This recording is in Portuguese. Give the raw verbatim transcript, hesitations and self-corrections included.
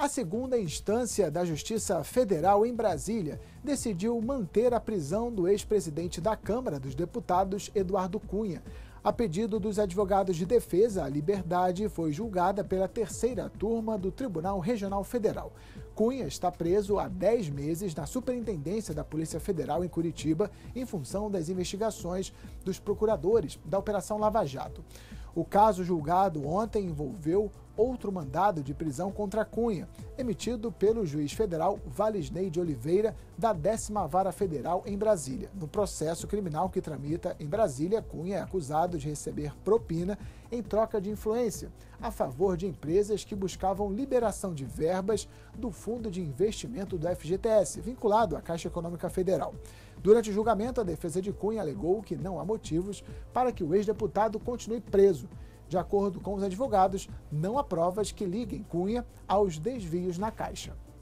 A segunda instância da Justiça Federal em Brasília decidiu manter a prisão do ex-presidente da Câmara dos Deputados, Eduardo Cunha. A pedido dos advogados de defesa, a liberdade foi julgada pela terceira turma do Tribunal Regional Federal. Cunha está preso há dez meses na Superintendência da Polícia Federal em Curitiba, em função das investigações dos procuradores da Operação Lava Jato. O caso julgado ontem envolveu outro mandado de prisão contra Cunha, emitido pelo juiz federal Valisney de Oliveira, da décima Vara Federal em Brasília. No processo criminal que tramita em Brasília, Cunha é acusado de receber propina em troca de influência, a favor de empresas que buscavam liberação de verbas do Fundo de Investimento do F G T S, vinculado à Caixa Econômica Federal. Durante o julgamento, a defesa de Cunha alegou que não há motivos para que o ex-deputado continue preso. De acordo com os advogados, não há provas que liguem Cunha aos desvios na Caixa.